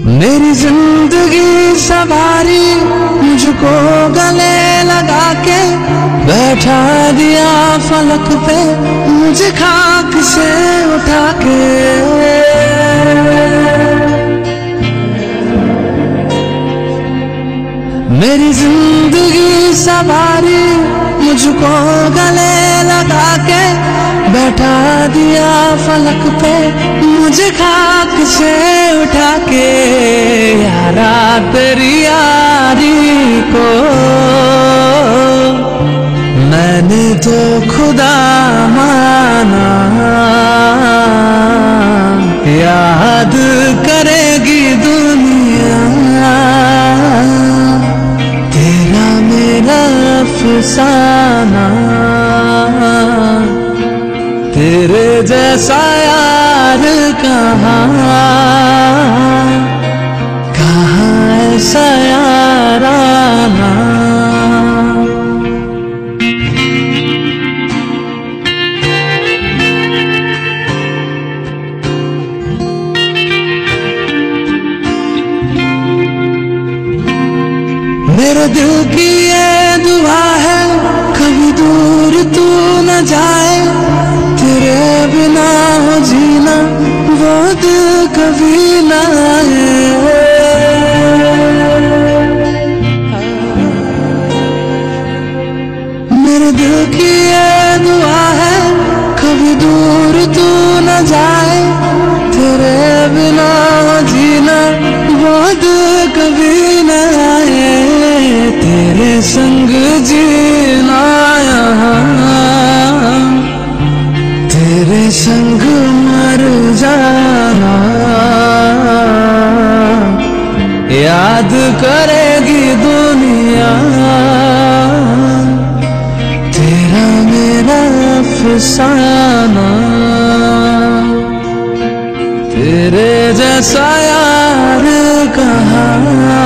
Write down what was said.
मेरी जिंदगी सवारी मुझको गले लगा के बैठा दिया फलक पे मुझे खाक से उठा के। मेरी जिंदगी सवारी मुझको गले लगा के बैठा दिया फलक पे मुझे खाक से उठा के। यारा तेरी यारी को मैंने तो खुदा माना, याद करेगी दुनिया तेरा मेरा अफसाना। तेरे जैसा यार कहाँ ऐसा याराना। मेरे दिल की ये दुआ है कभी दूर तू न जाए, तेरे बिना हो जीना वो दिल कभी न आए। मेरे दिल की ये दुआ है कभी दूर तू न जाए, तेरे बिना हो जीना वो दिल कभी न आए। तेरे संग जीना यहाँ तेरे संग मर जाना, याद करेगी दुनिया तेरा मेरा अफसाना। तेरे जैसा यार कहाँ